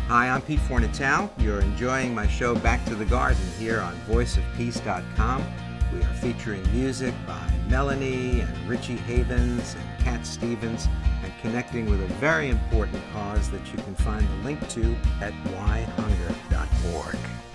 Hi, I'm Pete Fornatale. You're enjoying my show Back to the Garden here on voiceofpeace.com. We are featuring music by Melanie and Richie Havens and Cat Stevens and connecting with a very important cause that you can find the link to at whyhunger.org.